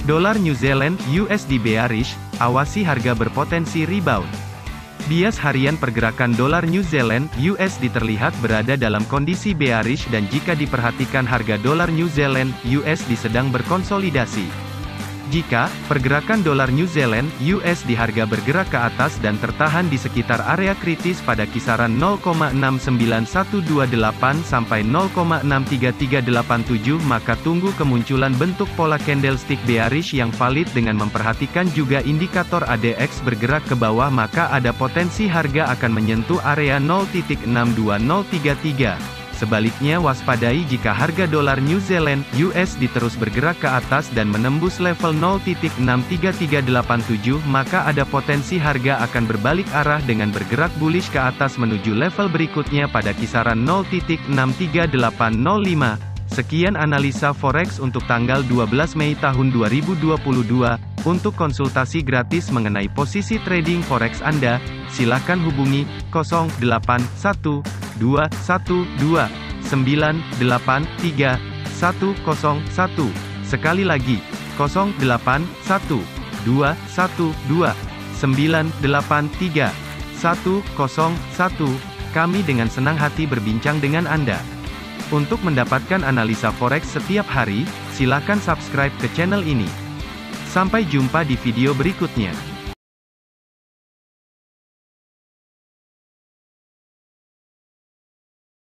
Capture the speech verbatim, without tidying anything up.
Dolar New Zealand U S D bearish, awasi harga berpotensi rebound. Bias harian pergerakan dolar New Zealand U S D terlihat berada dalam kondisi bearish dan jika diperhatikan harga dolar New Zealand U S D sedang berkonsolidasi. Jika pergerakan dolar New Zealand U S D harga bergerak ke atas dan tertahan di sekitar area kritis pada kisaran nol koma enam sembilan satu dua delapan sampai nol koma enam tiga tiga delapan tujuh, maka tunggu kemunculan bentuk pola candlestick bearish yang valid dengan memperhatikan juga indikator A D X bergerak ke bawah, maka ada potensi harga akan menyentuh area nol titik enam dua nol tiga tiga. Sebaliknya waspadai jika harga dolar New Zealand U S D terus bergerak ke atas dan menembus level nol titik enam tiga tiga delapan tujuh, maka ada potensi harga akan berbalik arah dengan bergerak bullish ke atas menuju level berikutnya pada kisaran nol titik enam tiga delapan nol lima. Sekian analisa forex untuk tanggal dua belas Mei tahun dua ribu dua puluh dua. Untuk konsultasi gratis mengenai posisi trading forex Anda, silakan hubungi nol delapan satu dua satu dua sembilan delapan tiga satu nol satu. Sekali lagi, nol delapan satu dua satu dua sembilan delapan tiga satu nol satu. Kami dengan senang hati berbincang dengan Anda. Untuk mendapatkan analisa forex setiap hari, silakan subscribe ke channel ini. Sampai jumpa di video berikutnya.